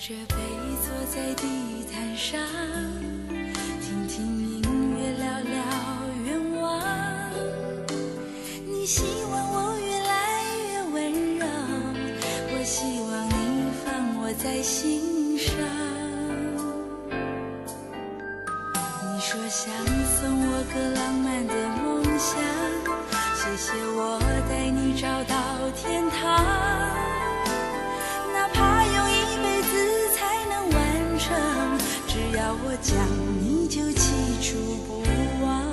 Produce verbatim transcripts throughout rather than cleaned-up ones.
着杯坐在地毯上，听听音乐，聊聊愿望。你希望我越来越温柔，我希望你放我在心上。你说想送我个浪漫的梦想，谢谢我带你找到天堂。哪怕用一辈子才能完成，只要我讲你就记住不忘。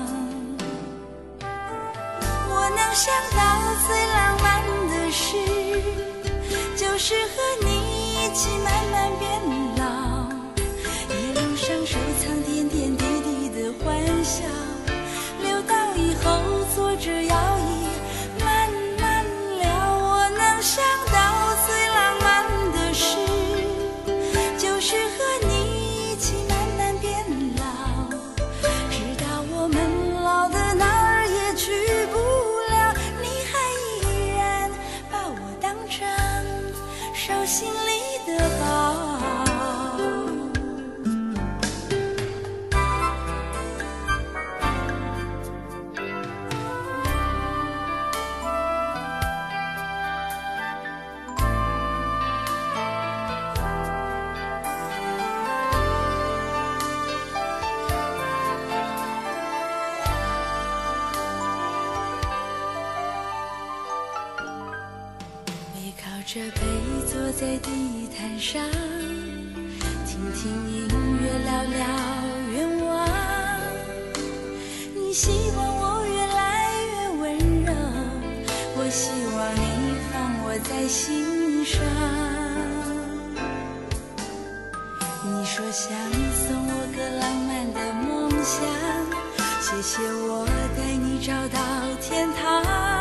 我能想到最浪漫的事，就是和你一起慢慢变老，一路上收藏点点滴滴的欢笑，留到以后坐着摇椅慢慢聊。我能想到最浪漫的事，就是和你一起慢慢变老，直到我们老的哪儿也去不了，你还依然把我当成手心里的宝。靠着杯坐在地毯上，听听音乐，聊聊愿望。你希望我越来越温柔，我希望你放我在心上。你说想送我个浪漫的梦想，谢谢我带你找到天堂。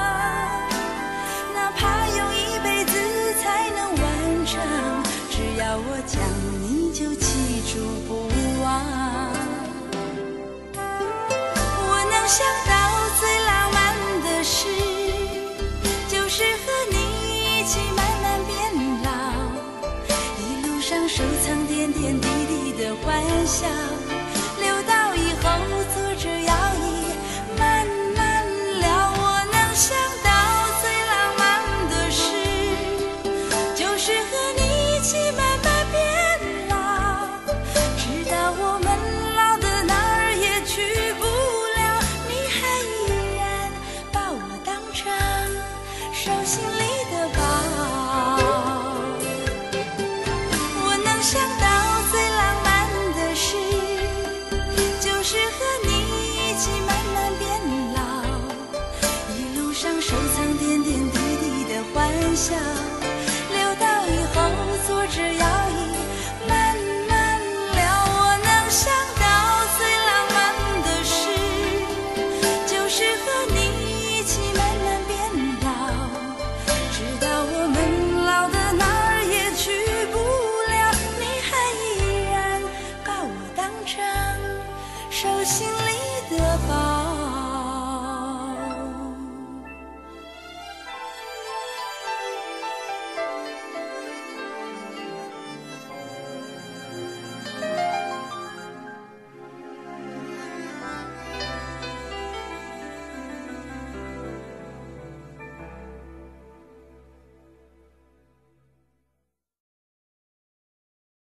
哪怕用一辈子才能完成，只要我讲你就记住不忘。我能想到最浪漫的事，就是和你一起慢慢变老，一路上收藏点点滴滴的欢笑，留到以后坐着摇椅慢慢聊。我能想到是和你一起慢慢变老，直到我们老的哪儿也去不了，你还依然把我当成手心里的宝。我能想到最浪漫的事，就是和你一起慢慢变老，一路上收藏点点滴滴的欢笑，